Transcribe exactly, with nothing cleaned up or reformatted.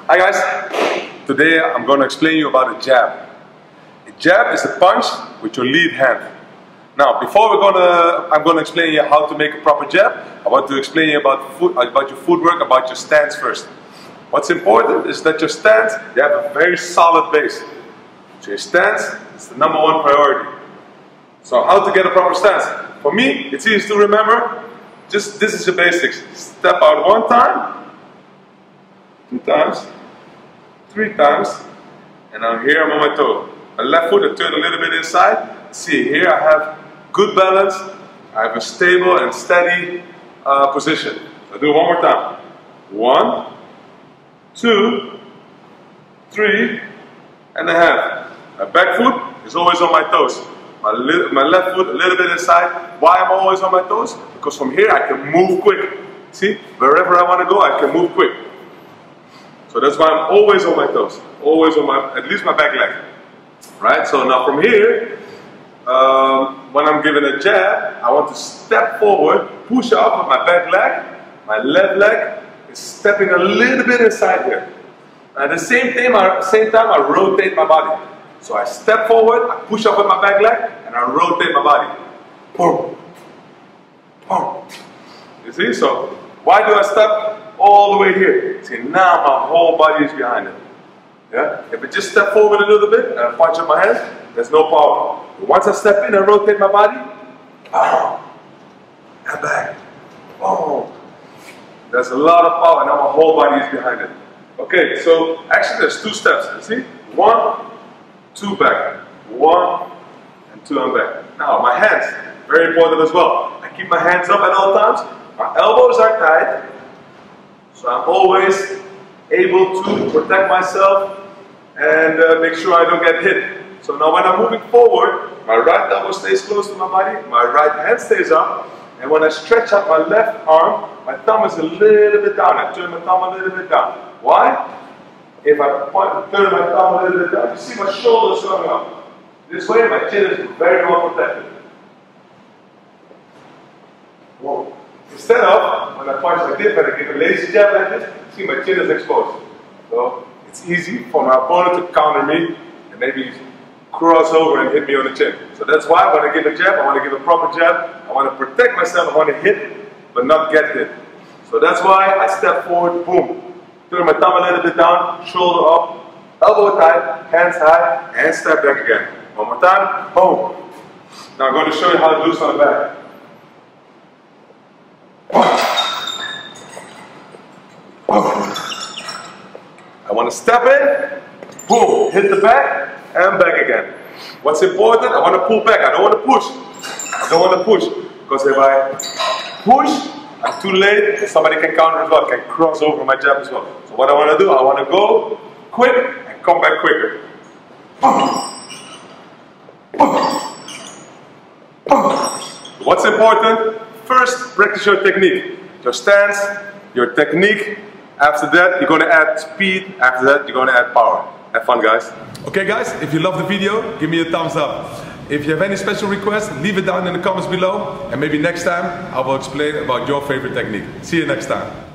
Hi guys, today I'm going to explain you about a jab. A jab is a punch with your lead hand. Now, before we're gonna, I'm going to explain you how to make a proper jab. I want to explain you about foot, about your footwork, about your stance first. What's important is that your stance, you have a very solid base. So your stance is the number one priority. So how to get a proper stance? For me, it's easy to remember. Just this is the basics. Step out one time, two times, three times, and now here I'm on my toe. My left foot, I turn a little bit inside. See, here I have good balance. I have a stable and steady uh, position. I'll do it one more time. One, two, three, and a half. My back foot is always on my toes. My, my left foot a little bit inside. Why am I always on my toes? Because from here I can move quick. See, wherever I want to go, I can move quick. So that's why I'm always on my toes. Always on my, at least my back leg. Right? So now from here, um, when I'm giving a jab, I want to step forward, push up with my back leg. My left leg is stepping a little bit inside here. At the same time, I, same time, I rotate my body. So I step forward, I push up with my back leg, and I rotate my body. Boom. Boom. You see? So why do I step all the way here? See, now my whole body is behind it. Yeah? If I just step forward a little bit and I punch up my hands, there's no power. But once I step in and rotate my body, boom, and back. Boom. There's a lot of power, and now my whole body is behind it. Okay, so actually there's two steps. You see? One, two back. One, and two and back. Now my hands, very important as well. I keep my hands up at all times. My elbows are tight. So I'm always able to protect myself and uh, make sure I don't get hit. So now when I'm moving forward, my right elbow stays close to my body, my right hand stays up, and when I stretch out my left arm, my thumb is a little bit down. I turn my thumb a little bit down. Why? If I point, turn my thumb a little bit down, you see my shoulders coming up. This way my chin is very well protected. Whoa. Instead of, when I punch like this, when I give a lazy jab like this, see my chin is exposed. So it's easy for my opponent to counter me and maybe cross over and hit me on the chin. So that's why when I give a jab, I want to give a proper jab. I want to protect myself, I want to hit, but not get hit. So that's why I step forward, boom. Turn my thumb a little bit down, shoulder up, elbow tight, hands high, and step back again. One more time, boom. Now I'm going to show you how to do this on the back. I want to step in, boom, hit the back, and back again. What's important? I want to pull back. I don't want to push. I don't want to push. Because if I push, I'm too late, and somebody can counter as well, can cross over my jab as well. So what I want to do, I want to go quick and come back quicker. What's important? First, practice your technique. Your stance, your technique. After that, you're going to add speed. After that, you're going to add power. Have fun, guys. Okay, guys, if you love the video, give me a thumbs up. If you have any special requests, leave it down in the comments below. And maybe next time, I will explain about your favorite technique. See you next time.